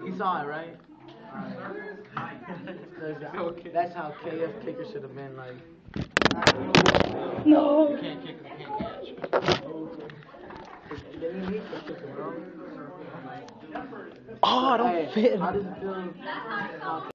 You saw it, right? That's how KF kicker should have been like. No. You can't kick if you can't catch. Then you need to kick it, bro. Oh, I don't fit. How does it feel?